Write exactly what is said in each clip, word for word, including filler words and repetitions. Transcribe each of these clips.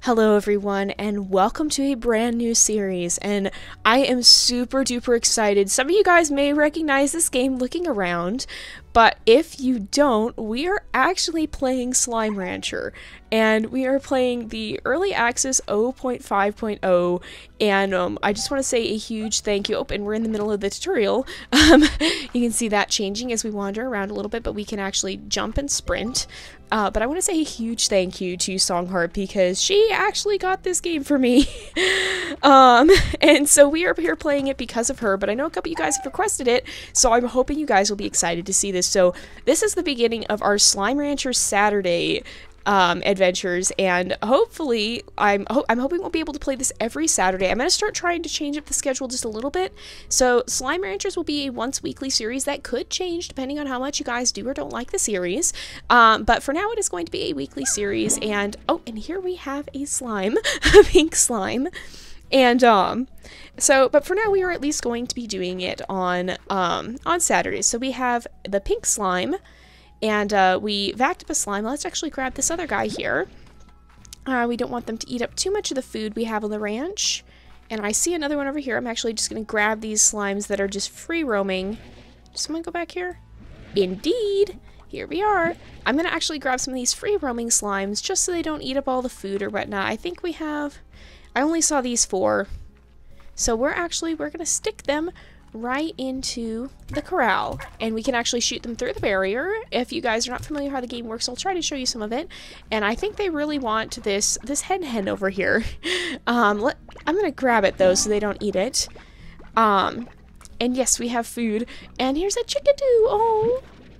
Hello everyone, and welcome to a brand new series, and I am super duper excited. Some of you guys may recognize this game looking around, but if you don't, we are actually playing Slime Rancher, and we are playing the early access zero point five point zero, and um, I just want to say a huge thank you. Oh, and we're in the middle of the tutorial. Um, you can see that changing as we wander around a little bit, but we can actually jump and sprint. Uh, but I want to say a huge thank you to Songheart because she actually got this game for me. um, and so we are here playing it because of her, but I know a couple of you guys have requested it, so I'm hoping you guys will be excited to see this. So this is the beginning of our Slime Rancher Saturday um, adventures, and hopefully, I'm, ho I'm hoping we'll be able to play this every Saturday. I'm going to start trying to change up the schedule just a little bit. So Slime Ranchers will be a once weekly series that could change depending on how much you guys do or don't like the series. Um, but for now, it is going to be a weekly series, and oh, and here we have a slime, a pink slime. And, um, so, but for now, we are at least going to be doing it on, um, on Saturdays. So we have the pink slime, and, uh, we vacked up a slime. Let's actually grab this other guy here. Uh, we don't want them to eat up too much of the food we have on the ranch. And I see another one over here. I'm actually just going to grab these slimes that are just free roaming. Just want to go back here? Indeed! Here we are. I'm going to actually grab some of these free roaming slimes just so they don't eat up all the food or whatnot. I think we have... I only saw these four. So we're actually, we're going to stick them right into the corral. And we can actually shoot them through the barrier. If you guys are not familiar how the game works, I'll try to show you some of it. And I think they really want this, this hen hen over here. um, let, I'm going to grab it though so they don't eat it. Um, and yes, we have food. And here's a chickadee. Oh.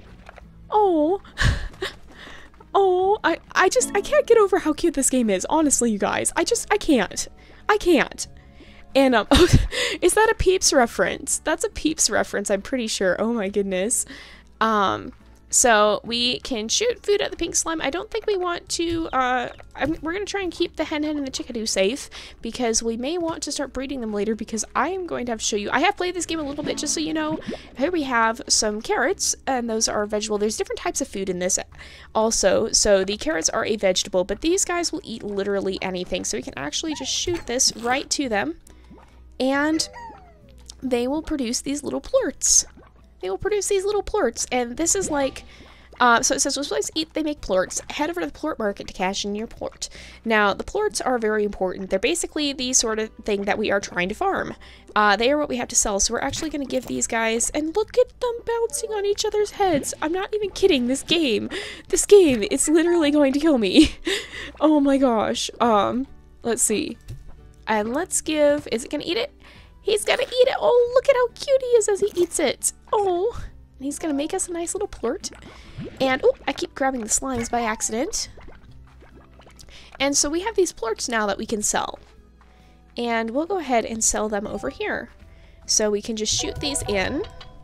Oh. Oh, I, I just, I can't get over how cute this game is. Honestly, you guys. I just, I can't. I can't. And, um, oh, is that a Peeps reference? That's a Peeps reference, I'm pretty sure. Oh my goodness. Um, so we can shoot food at the pink slime. I don't think we want to, uh, I'm, we're going to try and keep the hen hen and the chickadee safe because we may want to start breeding them later because I am going to have to show you. I have played this game a little bit just so you know. Here we have some carrots, and those are vegetable. There's different types of food in this also. So the carrots are a vegetable, but these guys will eat literally anything. So we can actually just shoot this right to them. And they will produce these little plorts. They will produce these little plorts. And this is like, uh, so it says, when players eat, they make plorts. Head over to the plort market to cash in your plort. Now, the plorts are very important. They're basically the sort of thing that we are trying to farm. Uh, they are what we have to sell. So we're actually going to give these guys, and look at them bouncing on each other's heads. I'm not even kidding. This game, this game, it's literally going to kill me. Oh my gosh. Um, let's see. And let's give, is it gonna eat it? He's gonna eat it. Oh, look at how cute he is as he eats it. Oh, and he's gonna make us a nice little plort. And, oh, I keep grabbing the slimes by accident. And so we have these plorts now that we can sell. And we'll go ahead and sell them over here. So we can just shoot these in.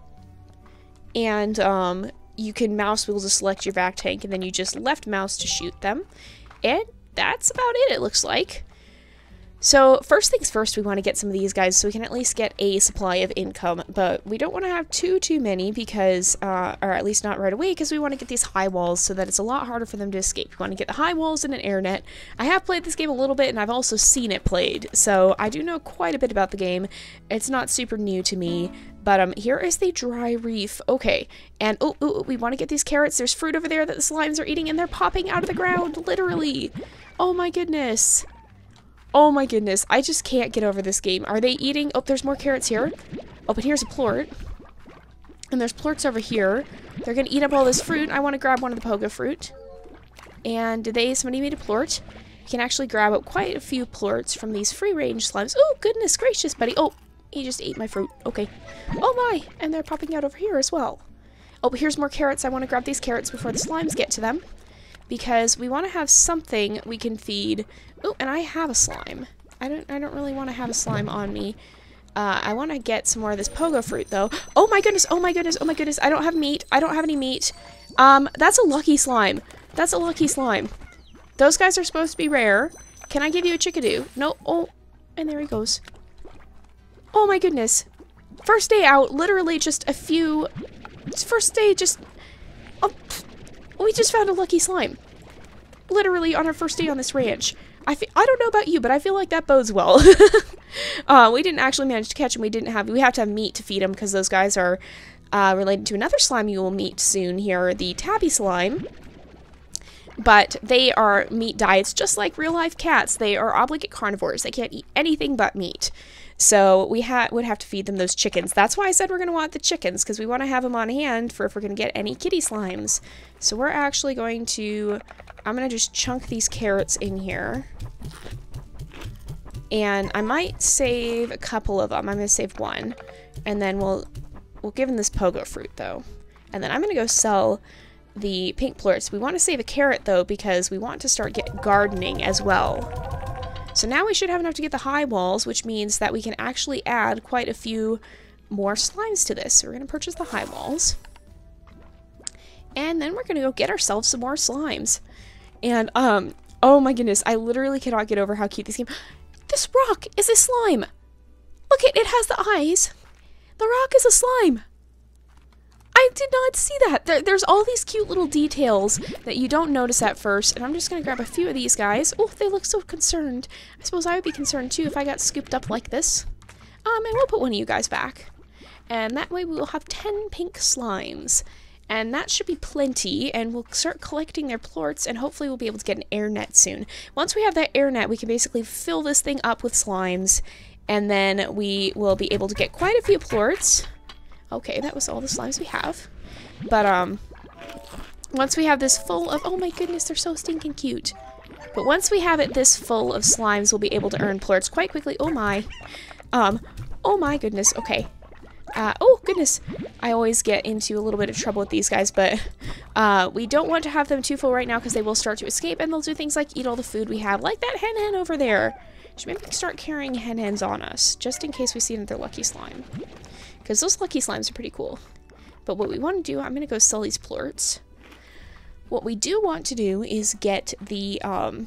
And, um, you can mouse wheel to select your vac tank, and then you just left mouse to shoot them. And that's about it, it looks like. So first things first, we want to get some of these guys so we can at least get a supply of income, but we don't want to have too, too many because, uh, or at least not right away, because we want to get these high walls so that it's a lot harder for them to escape. We want to get the high walls and an air net. I have played this game a little bit, and I've also seen it played, so I do know quite a bit about the game. It's not super new to me, but um, here is the dry reef. Okay, and oh, oh, we want to get these carrots. There's fruit over there that the slimes are eating, and they're popping out of the ground, literally. Oh my goodness. Oh my goodness, I just can't get over this game. Are they eating? Oh, there's more carrots here. Oh, but here's a plort. And there's plorts over here. They're gonna eat up all this fruit. I want to grab one of the pogo fruit. And did they, somebody made a plort? You can actually grab up quite a few plorts from these free-range slimes. Oh, goodness gracious, buddy. Oh, he just ate my fruit. Okay. Oh my, and they're popping out over here as well. Oh, but here's more carrots. I want to grab these carrots before the slimes get to them. Because we want to have something we can feed. Oh, and I have a slime. I don't I don't really want to have a slime on me. Uh, I want to get some more of this pogo fruit, though. Oh my goodness, oh my goodness, oh my goodness. I don't have meat. I don't have any meat. Um, that's a lucky slime. That's a lucky slime. Those guys are supposed to be rare. Can I give you a chickadee? No. Oh, and there he goes. Oh my goodness. First day out, literally just a few... First day, just... Oh, we just found a lucky slime. Literally on our first day on this ranch. I, fe I don't know about you, but I feel like that bodes well. uh, we didn't actually manage to catch them. We didn't have, we have to have meat to feed them because those guys are uh, related to another slime you will meet soon here, the tabby slime. But they are meat diets just like real life cats. They are obligate carnivores. They can't eat anything but meat. So we ha would have to feed them those chickens. That's why I said we're going to want the chickens, because we want to have them on hand for if we're going to get any kitty slimes. So we're actually going to, I'm going to just chunk these carrots in here. And I might save a couple of them. I'm going to save one. And then we'll, we'll give them this pogo fruit, though. And then I'm going to go sell the pink plorts. We want to save a carrot, though, because we want to start get gardening as well. So now we should have enough to get the high walls, which means that we can actually add quite a few more slimes to this. So we're going to purchase the high walls. And then we're going to go get ourselves some more slimes. And, um, oh my goodness, I literally cannot get over how cute this game. This rock is a slime. Look, it, it has the eyes. The rock is a slime. I did not see that. There, there's all these cute little details that you don't notice at first, and I'm just going to grab a few of these guys. Oh, they look so concerned. I suppose I would be concerned too if I got scooped up like this. Um, and we'll put one of you guys back. And that way we will have ten pink slimes. And that should be plenty, and we'll start collecting their plorts, and hopefully we'll be able to get an air net soon. Once we have that air net, we can basically fill this thing up with slimes, and then we will be able to get quite a few plorts. Okay, that was all the slimes we have. But, um, once we have this full of, oh my goodness, they're so stinking cute. But once we have it this full of slimes, we'll be able to earn plorts quite quickly. Oh my. Um, oh my goodness, okay. Uh, oh goodness, I always get into a little bit of trouble with these guys, but, uh, we don't want to have them too full right now because they will start to escape and they'll do things like eat all the food we have, like that hen hen over there. Should maybe start carrying hen hens on us, just in case we see another lucky slime. Because those lucky slimes are pretty cool. But what we want to do, I'm going to go sell these plorts. What we do want to do is get the, um,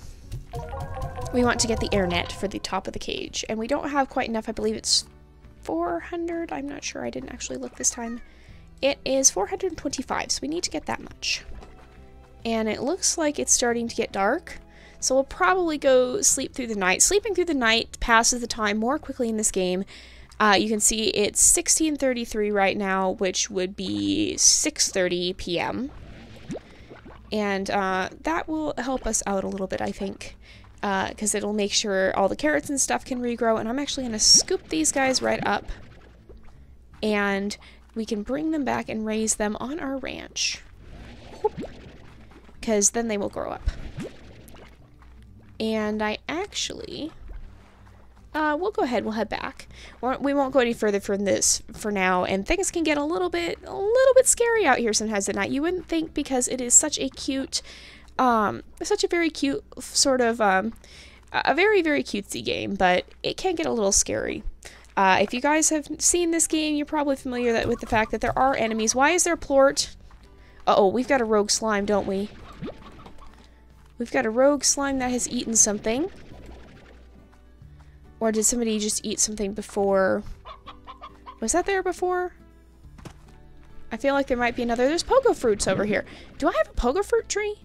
we want to get the air net for the top of the cage. And we don't have quite enough. I believe it's four hundred. I'm not sure. I didn't actually look this time. It is four hundred twenty-five, so we need to get that much. And it looks like it's starting to get dark. So we'll probably go sleep through the night. Sleeping through the night passes the time more quickly in this game. Uh, you can see it's sixteen thirty-three right now, which would be six thirty p m And uh, that will help us out a little bit, I think, because uh, it'll make sure all the carrots and stuff can regrow. And I'm actually going to scoop these guys right up, and we can bring them back and raise them on our ranch, because then they will grow up. And I actually... Uh, we'll go ahead, we'll head back. We won't go any further from this for now, and things can get a little bit, a little bit scary out here sometimes at night. You wouldn't think, because it is such a cute, um, such a very cute sort of, um, a very, very cutesy game, but it can get a little scary. Uh, if you guys have seen this game, you're probably familiar that, with the fact that there are enemies. Why is there a plort? Uh-oh, we've got a rogue slime, don't we? We've got a rogue slime that has eaten something. Or did somebody just eat something before? Was that there before? I feel like there might be another. There's pogo fruits over here. Do I have a pogo fruit tree?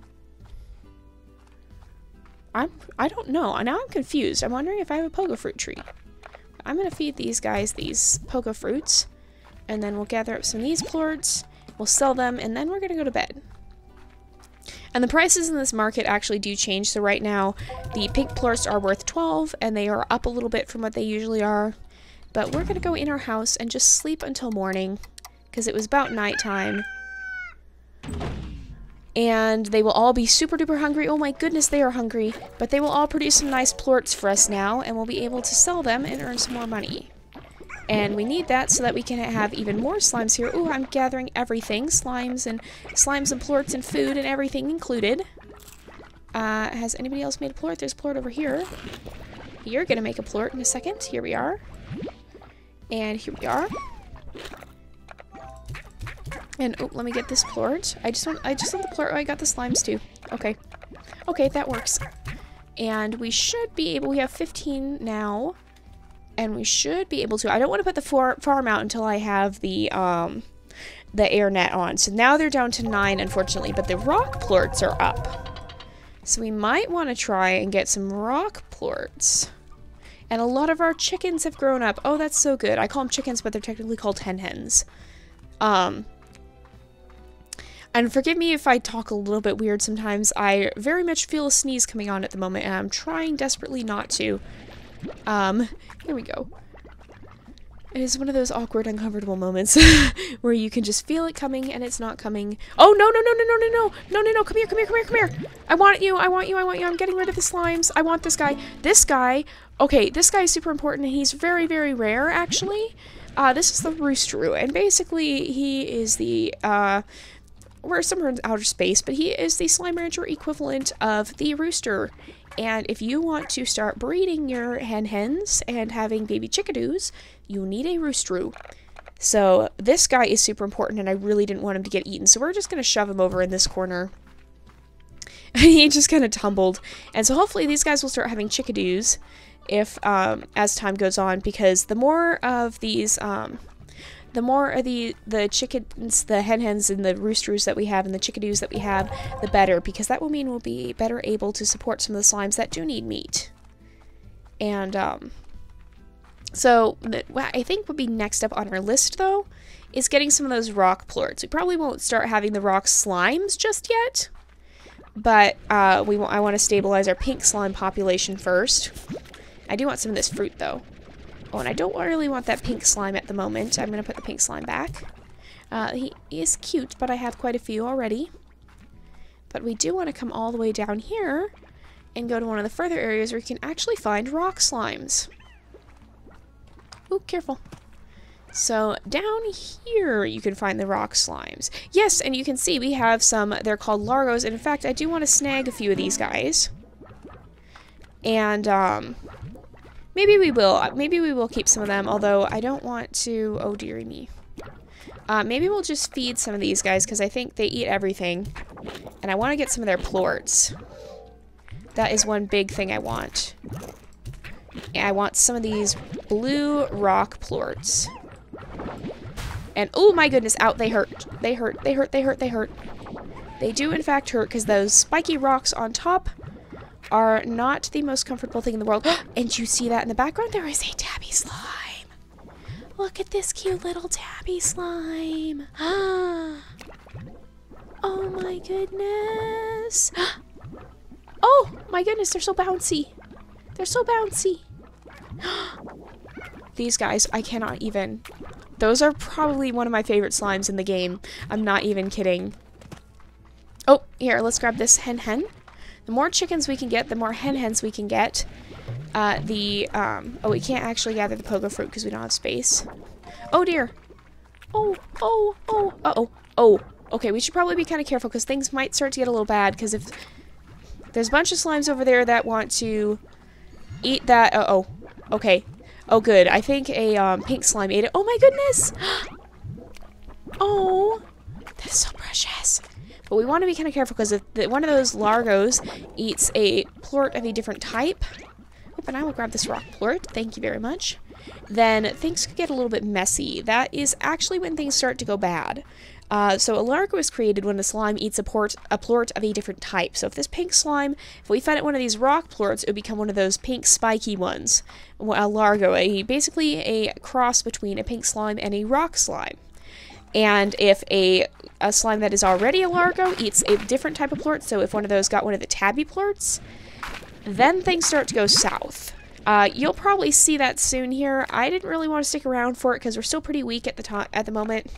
I'm, I don't know. Now I'm confused. I'm wondering if I have a pogo fruit tree. I'm going to feed these guys these pogo fruits. And then we'll gather up some of these plorts. We'll sell them. And then we're going to go to bed. And the prices in this market actually do change. So right now, the pink plorts are worth twelve, and they are up a little bit from what they usually are. But we're going to go in our house and just sleep until morning, because it was about nighttime. And they will all be super duper hungry. Oh my goodness, they are hungry. But they will all produce some nice plorts for us now, and we'll be able to sell them and earn some more money. And we need that so that we can have even more slimes here. Ooh, I'm gathering everything. Slimes and slimes and plorts and food and everything included. Uh, has anybody else made a plort? There's a plort over here. You're gonna make a plort in a second. Here we are. And here we are. And oh, let me get this plort. I just want I just want the plort. Oh, I got the slimes too. Okay. Okay, that works. And we should be able, we have fifteen now. And we should be able to, I don't want to put the far, farm out until I have the, um, the air net on. So now they're down to nine, unfortunately, but the rock plorts are up. So we might want to try and get some rock plorts. And a lot of our chickens have grown up. Oh, that's so good. I call them chickens, but they're technically called hen hens. Um, and forgive me if I talk a little bit weird sometimes. I very much feel a sneeze coming on at the moment, and I'm trying desperately not to. Um, here we go. It is one of those awkward, uncomfortable moments where you can just feel it coming and it's not coming. Oh, no, no, no, no, no, no, no, no, no, no, come here, come here, come here, come here. I want you, I want you, I want you. I'm getting rid of the slimes. I want this guy. This guy, okay, this guy is super important and he's very, very rare, actually. Uh, this is the roosteroo, and basically he is the, uh, we're somewhere in outer space, but he is the slime rancher equivalent of the rooster. And if you want to start breeding your hen hens and having baby chickadoos, you need a roosteroo. So this guy is super important, and I really didn't want him to get eaten. So we're just going to shove him over in this corner. He just kind of tumbled. And so hopefully these guys will start having chickadoos if um, as time goes on, because the more of these... Um, The more of the, the chickens, the hen hens, and the roosteroos that we have, and the chickadoos that we have, the better, because that will mean we'll be better able to support some of the slimes that do need meat. And, um, so, what I think would be next up on our list, though, is getting some of those rock plorts. We probably won't start having the rock slimes just yet, but, uh, we want, I want to stabilize our pink slime population first. I do want some of this fruit, though. Oh, and I don't really want that pink slime at the moment. I'm going to put the pink slime back. Uh, he is cute, but I have quite a few already. But we do want to come all the way down here and go to one of the further areas where you can actually find rock slimes. Ooh, careful. So down here you can find the rock slimes. Yes, and you can see we have some, they're called largos. And in fact, I do want to snag a few of these guys. And, um... Maybe we will. Maybe we will keep some of them, although I don't want to... Oh, dearie me. Uh, maybe we'll just feed some of these guys, because I think they eat everything. And I want to get some of their plorts. That is one big thing I want. And I want some of these blue rock plorts. And, oh my goodness, out, they hurt. They hurt, they hurt, they hurt, they hurt. They do, in fact, hurt, because those spiky rocks on top are not the most comfortable thing in the world. And you see that in the background? There is a tabby slime. Look at this cute little tabby slime. Oh my goodness. Oh my goodness, they're so bouncy. They're so bouncy. These guys, I cannot even. Those are probably one of my favorite slimes in the game. I'm not even kidding. Oh, here, let's grab this hen hen. The more chickens we can get, the more hen hens we can get. Uh, the, um, oh, we can't actually gather the pogo fruit because we don't have space. Oh, dear. Oh, oh, oh, uh-oh. Oh, okay, we should probably be kind of careful because things might start to get a little bad, because if there's a bunch of slimes over there that want to eat that, uh-oh. Okay. Oh, good. I think a, um, pink slime ate it. Oh, my goodness! Oh, that's so precious. But we want to be kind of careful, because if the, one of those largos eats a plort of a different type, oh, and I will grab this rock plort, thank you very much, then things could get a little bit messy. That is actually when things start to go bad. Uh, so a largo is created when the slime eats a, port, a plort of a different type. So if this pink slime, if we fed it one of these rock plorts, it would become one of those pink spiky ones. A largo, a, basically a cross between a pink slime and a rock slime. And if a, a slime that is already a largo eats a different type of plort, so if one of those got one of the tabby plorts, then things start to go south. Uh, you'll probably see that soon here. I didn't really want to stick around for it because we're still pretty weak at the time at the moment.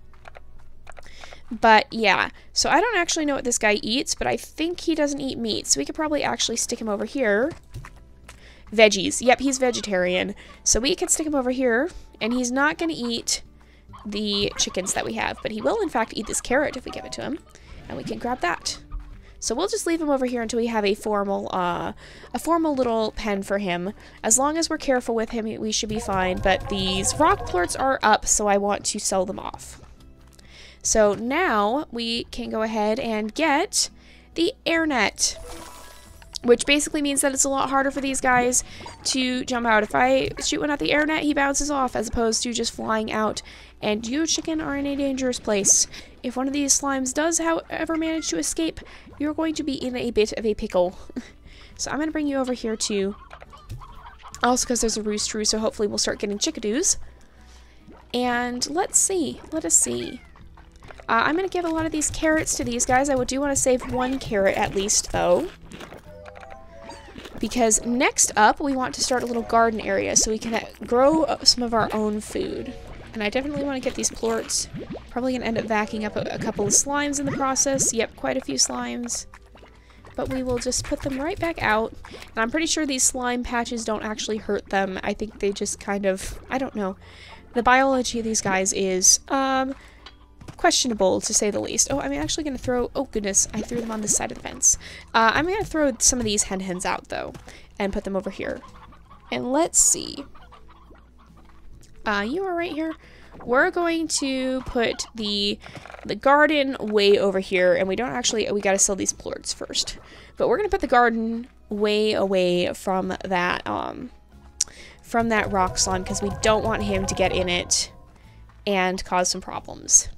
But yeah, so I don't actually know what this guy eats, but I think he doesn't eat meat, so we could probably actually stick him over here. Veggies. Yep, he's vegetarian. So we could stick him over here, and he's not going to eat the chickens that we have, but he will in fact eat this carrot if we give it to him, and we can grab that. So we'll just leave him over here until we have a formal uh a formal little pen for him. As long as we're careful with him, we should be fine. But these rock plorts are up, so I want to sell them off. So now we can go ahead and get the air net. which basically means that it's a lot harder for these guys to jump out. If I shoot one at the air net, he bounces off as opposed to just flying out. And you, chicken, are in a dangerous place. If one of these slimes does, however, manage to escape, you're going to be in a bit of a pickle. So I'm going to bring you over here too. Also because there's a rooster, so hopefully we'll start getting chickadoos. And let's see. Let us see. Uh, I'm going to give a lot of these carrots to these guys. I do want to save one carrot at least, though. Because next up, we want to start a little garden area so we can uh, grow some of our own food. And I definitely want to get these plorts. Probably going to end up backing up a, a couple of slimes in the process. Yep, quite a few slimes. But we will just put them right back out. And I'm pretty sure these slime patches don't actually hurt them. I think they just kind of, I don't know. The biology of these guys is um, questionable, to say the least. Oh, I'm actually going to throw, oh goodness, I threw them on this side of the fence. Uh, I'm going to throw some of these hen hens out, though, and put them over here. And let's see. Uh, you are right here. We're going to put the the garden way over here, and we don't actually, we got to sell these plorts first. But we're going to put the garden way away from that, um, from that rock slime, because we don't want him to get in it and cause some problems.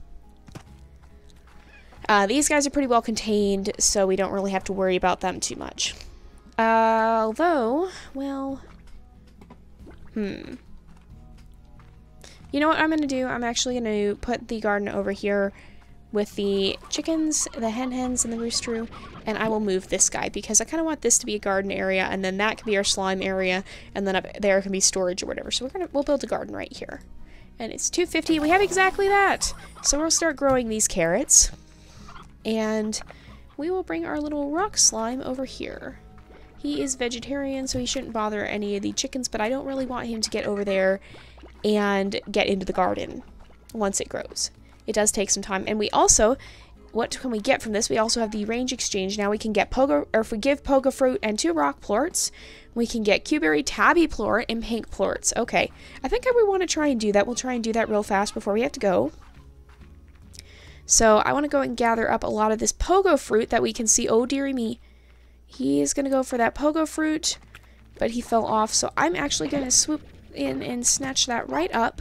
Uh, these guys are pretty well contained, so we don't really have to worry about them too much. Uh, although, well, hmm. You know what I'm going to do? I'm actually going to put the garden over here with the chickens, the hen hens, and the roosteroo, and I will move this guy because I kind of want this to be a garden area, and then that can be our slime area, and then up there can be storage or whatever. So we're gonna we'll build a garden right here, and it's two fifty. We have exactly that. So we'll start growing these carrots, and we will bring our little rock slime over here. He is vegetarian, so he shouldn't bother any of the chickens, but I don't really want him to get over there and get into the garden once it grows. It does take some time. And we also, what can we get from this? We also have the range exchange. Now we can get pogo, or if we give pogo fruit and two rock plorts, we can get Q-berry tabby plort and pink plorts. Okay, I think I would want to try and do that. We'll try and do that real fast before we have to go. So I want to go and gather up a lot of this pogo fruit that we can see. Oh, dearie me. He is going to go for that pogo fruit, but he fell off. So I'm actually going to swoop in and snatch that right up.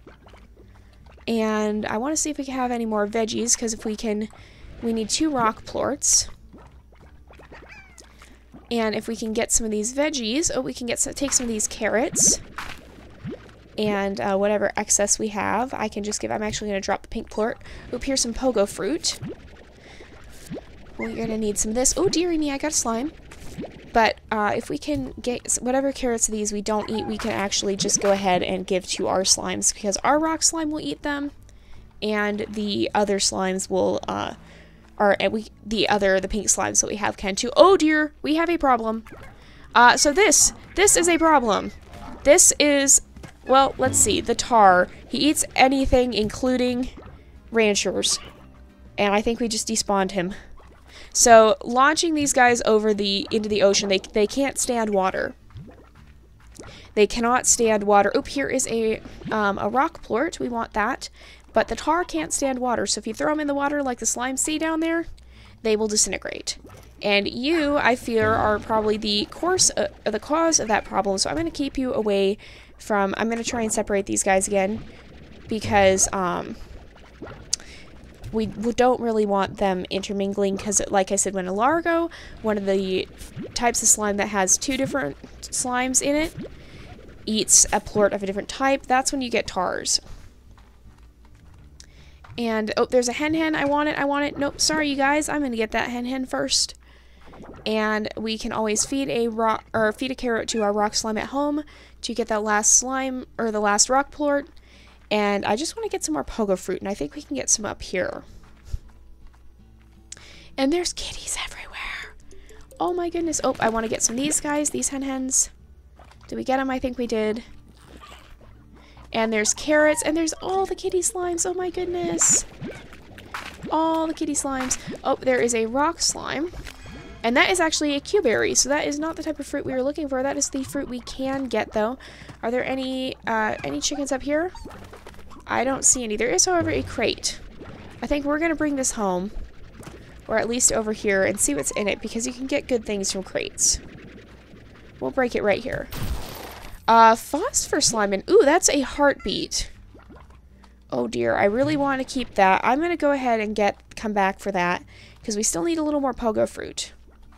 And I want to see if we can have any more veggies, because if we can, we need two rock plorts. And if we can get some of these veggies, oh, we can get some, take some of these carrots. And uh, whatever excess we have, I can just give, I'm actually going to drop the pink plort. Oop, here's some pogo fruit. We're going to need some of this. Oh, dearie me, I got a slime. But uh, if we can get whatever carrots of these we don't eat, we can actually just go ahead and give to our slimes, because our rock slime will eat them, and the other slimes will, uh, or we, the other, the pink slimes that we have can too. Oh dear, we have a problem. Uh, so this, this is a problem. This is, well, let's see, the tar. He eats anything, including ranchers, and I think we just despawned him. So, launching these guys over the into the ocean, they, they can't stand water. They cannot stand water. Oop, here is a, um, a rock plort. We want that. But the tar can't stand water, so if you throw them in the water like the slime sea down there, they will disintegrate. And you, I fear, are probably the, course, uh, the cause of that problem, so I'm going to keep you away from... I'm going to try and separate these guys again, because... Um, We don't really want them intermingling, because, like I said, when a largo, one of the types of slime that has two different slimes in it, eats a plort of a different type, that's when you get tars. And, oh, there's a hen hen. I want it, I want it. Nope, sorry, you guys. I'm going to get that hen hen first. And we can always feed a rock, or feed a carrot to our rock slime at home to get that last slime, or the last rock plort. And I just want to get some more pogo fruit, and I think we can get some up here. And there's kitties everywhere. Oh my goodness. Oh, I want to get some of these guys, these hen hens. Did we get them? I think we did. And there's carrots, and there's all the kitty slimes. Oh my goodness. All the kitty slimes. Oh, there is a rock slime. And that is actually a Q-berry, so that is not the type of fruit we were looking for. That is the fruit we can get, though. Are there any, uh, any chickens up here? I don't see any. There is, however, a crate. I think we're going to bring this home. or at least over here, and see what's in it, because you can get good things from crates. We'll break it right here. Uh, phosphor slime, and ooh, that's a heartbeat. Oh dear, I really want to keep that. I'm going to go ahead and get come back for that, because we still need a little more pogo fruit.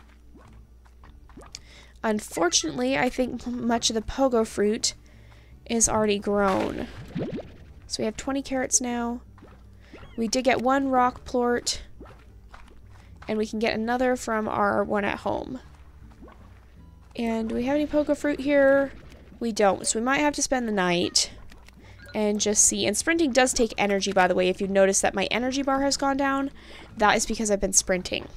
Unfortunately, I think much of the pogo fruit is already grown. So we have twenty carrots now. We did get one rock plort, and we can get another from our one at home. And do we have any pogo fruit here? We don't, so we might have to spend the night and just see. And sprinting does take energy, by the way. If you've noticed that my energy bar has gone down, that is because I've been sprinting.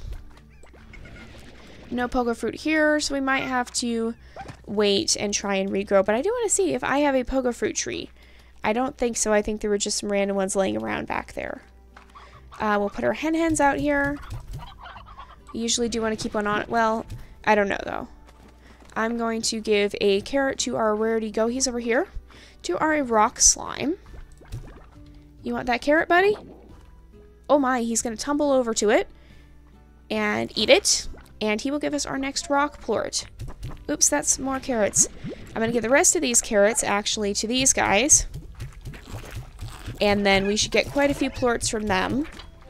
No pogo fruit here, so we might have to wait and try and regrow. But I do want to see if I have a pogo fruit tree. I don't think so. I think there were just some random ones laying around back there. Uh, we'll put our hen hens out here. We usually do want to keep one on. Well, I don't know, though. I'm going to give a carrot to our, where'd he go? He's over here. To our rock slime. You want that carrot, buddy? Oh my, he's going to tumble over to it and eat it. And he will give us our next rock plort. Oops, that's more carrots. I'm going to give the rest of these carrots, actually, to these guys. And then we should get quite a few plorts from them.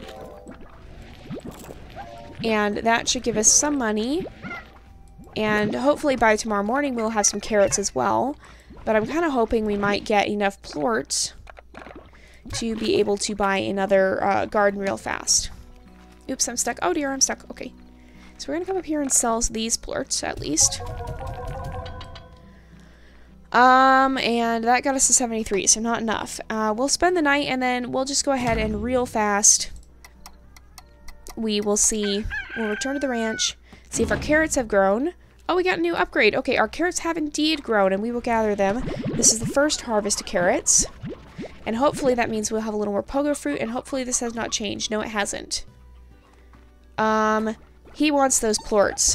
And that should give us some money. And hopefully by tomorrow morning we'll have some carrots as well. But I'm kind of hoping we might get enough plorts to be able to buy another uh, garden real fast. Oops, I'm stuck. Oh dear, I'm stuck. Okay. So we're going to come up here and sell these plorts, at least. Um, and that got us to seventy-three, so not enough. Uh, we'll spend the night, and then we'll just go ahead and real fast, we will see, we'll return to the ranch, see if our carrots have grown. Oh, we got a new upgrade. Okay, our carrots have indeed grown, and we will gather them. This is the first harvest of carrots. And hopefully that means we'll have a little more pogo fruit, and hopefully this has not changed. No, it hasn't. Um... He wants those plorts.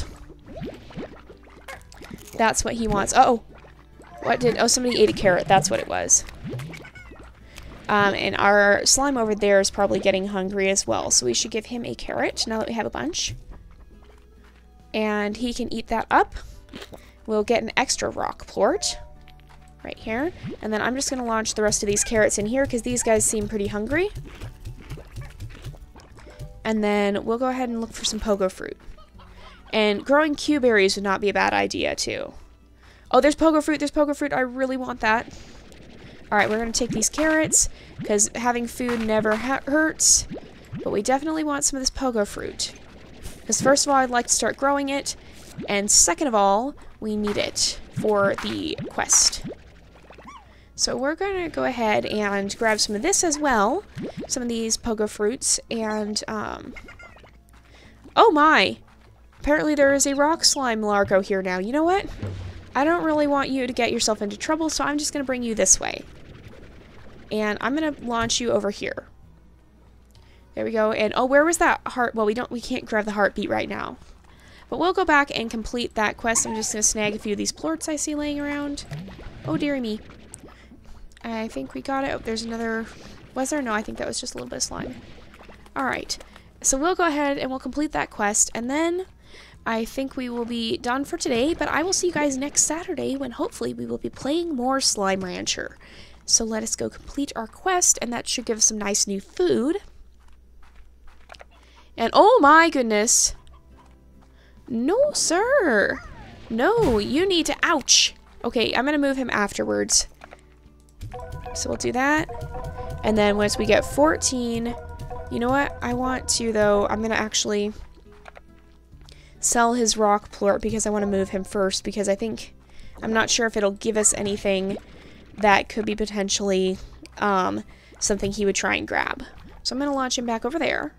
That's what he wants. Uh oh. What did... Oh, somebody ate a carrot. That's what it was. Um, and our slime over there is probably getting hungry as well. So we should give him a carrot now that we have a bunch. And he can eat that up. We'll get an extra rock plort. Right here. And then I'm just going to launch the rest of these carrots in here because these guys seem pretty hungry. And then we'll go ahead and look for some pogo fruit. And growing Q berries would not be a bad idea, too. Oh, there's pogo fruit, there's pogo fruit. I really want that. Alright, we're going to take these carrots, because having food never ha hurts. But we definitely want some of this pogo fruit. Because first of all, I'd like to start growing it. And second of all, we need it for the quest. So we're going to go ahead and grab some of this as well. Some of these pogo fruits. And, um... oh my! Apparently there is a rock slime largo here now. You know what? I don't really want you to get yourself into trouble, so I'm just going to bring you this way. And I'm going to launch you over here. There we go. And, oh, where was that heart? Well, we don't, we can't grab the heartbeat right now. But we'll go back and complete that quest. I'm just going to snag a few of these plorts I see laying around. Oh, dearie me. I think we got it. Oh, there's another... Was there? No, I think that was just a little bit of slime. Alright. So we'll go ahead and we'll complete that quest. And then I think we will be done for today. But I will see you guys next Saturday when hopefully we will be playing more Slime Rancher. So let us go complete our quest. And that should give us some nice new food. And oh my goodness. No, sir. No, you need to... Ouch. Okay, I'm going to move him afterwards. So we'll do that. And then once we get fourteen, you know what? I want to, though, I'm going to actually sell his rock plort because I want to move him first because I think, I'm not sure if it'll give us anything that could be potentially um, something he would try and grab. So I'm going to launch him back over there.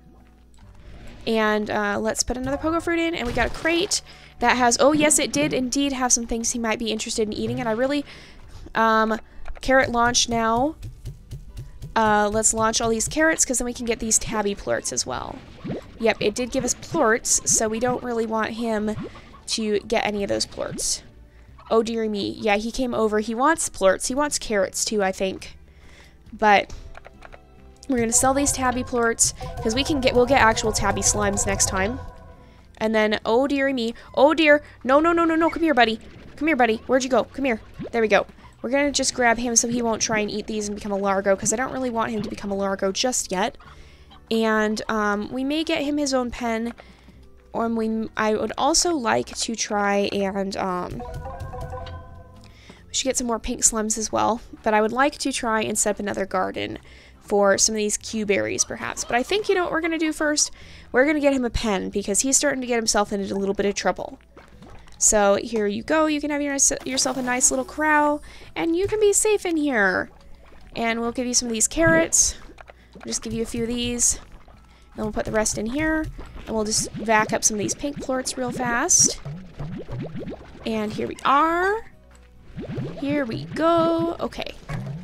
And uh, let's put another pogo fruit in, and we got a crate that has, oh yes, it did indeed have some things he might be interested in eating, and I really, um, carrot launch now. Uh, let's launch all these carrots, because then we can get these tabby plorts as well. Yep, it did give us plorts, so we don't really want him to get any of those plorts. Oh dearie me, yeah, he came over, he wants plorts, he wants carrots too, I think. But We're going to sell these tabby plorts, because we can get, we'll get actual tabby slimes next time. And then, oh dearie me, oh dear, no, no, no, no, no, come here, buddy. Come here, buddy. Where'd you go? Come here. There we go. We're going to just grab him so he won't try and eat these and become a largo, because I don't really want him to become a largo just yet. And um, we may get him his own pen, or we, I would also like to try and, um, we should get some more pink slimes as well, but I would like to try and set up another garden for some of these Q berries, perhaps. But I think, you know what we're going to do first? We're going to get him a pen, because he's starting to get himself into a little bit of trouble. So here you go. You can have your, yourself a nice little corral, and you can be safe in here. And we'll give you some of these carrots. We'll just give you a few of these. Then we'll put the rest in here, and we'll just vac up some of these pink plorts real fast. And here we are. Here we go. Okay.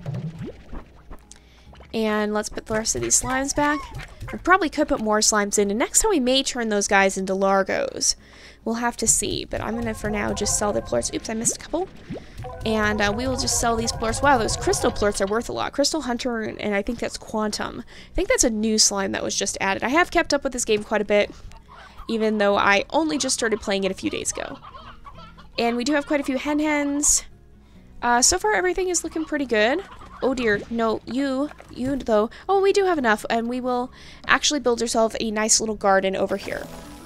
And let's put the rest of these slimes back. We probably could put more slimes in, and next time we may turn those guys into largos. We'll have to see, but I'm gonna for now just sell the plorts. Oops, I missed a couple. And uh, we will just sell these plorts. Wow, those crystal plorts are worth a lot. Crystal Hunter, and, and I think that's Quantum. I think that's a new slime that was just added. I have kept up with this game quite a bit, even though I only just started playing it a few days ago. And we do have quite a few hen hens. Uh, so far, everything is looking pretty good. Oh dear, no, you, you though. Oh, we do have enough, and we will actually build ourselves a nice little garden over here.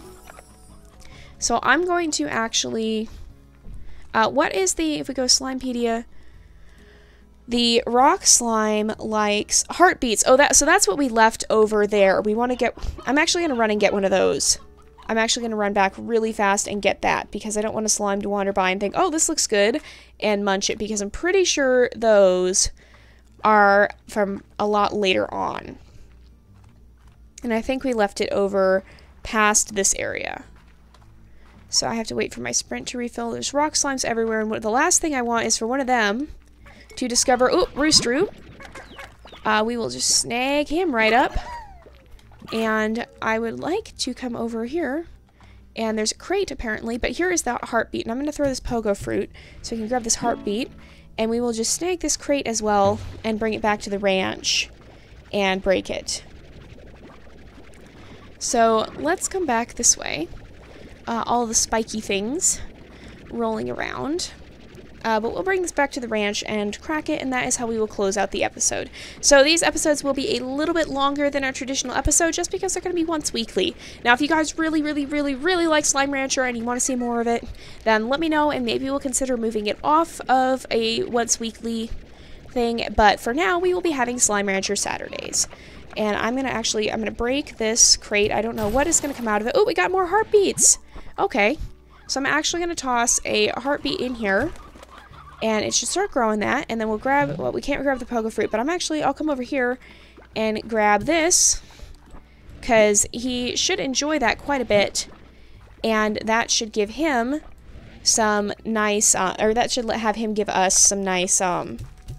So I'm going to actually, uh, what is the, if we go Slimepedia, the rock slime likes heartbeats. Oh, that, so that's what we left over there. We want to get, I'm actually going to run and get one of those. I'm actually going to run back really fast and get that, because I don't want a slime to wander by and think, oh, this looks good, and munch it, because I'm pretty sure those are from a lot later on. And I think we left it over past this area. So I have to wait for my sprint to refill. There's rock slimes everywhere, and what, the last thing I want is for one of them to discover, oh, Roostroo. Uh, we will just snag him right up. And I would like to come over here, and there's a crate apparently, but here is that heartbeat, and I'm going to throw this pogo fruit so we can grab this heartbeat, and we will just snag this crate as well and bring it back to the ranch and break it. So let's come back this way. Uh, all the spiky things rolling around. Uh, but we'll bring this back to the ranch and crack it, and that is how we will close out the episode. So these episodes will be a little bit longer than our traditional episode, just because they're going to be once weekly. Now, if you guys really, really, really, really like Slime Rancher and you want to see more of it, then let me know, and maybe we'll consider moving it off of a once weekly thing. But for now, we will be having Slime Rancher Saturdays. And I'm going to actually, I'm going to break this crate. I don't know what is going to come out of it. Oh, we got more heartbeats! Okay. So I'm actually going to toss a heartbeat in here. And it should start growing that, and then we'll grab, well, we can't grab the pogo fruit, but I'm actually, I'll come over here and grab this, because he should enjoy that quite a bit, and that should give him some nice, uh, or that should have him give us some nice, um,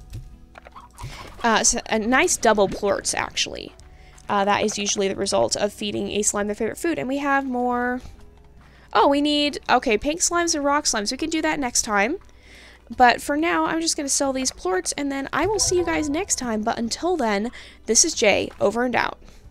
uh, a nice double plorts, actually. Uh, that is usually the result of feeding a slime their favorite food, and we have more, oh, we need, okay, pink slimes and rock slimes, we can do that next time. But for now, I'm just going to sell these plorts, and then I will see you guys next time. But until then, this is Jay, over and out.